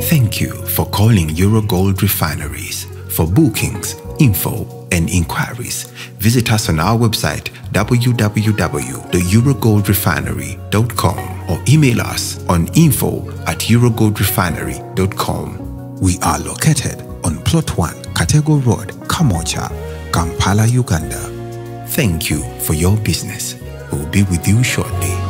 Thank you for calling Eurogold Refineries. For bookings, info, and inquiries, visit us on our website www.eurogoldrefinery.com or email us on info@eurogoldrefinery.com. We are located on Plot 1, Katego Road, Kamocha, Kampala, Uganda. Thank you for your business. We'll be with you shortly.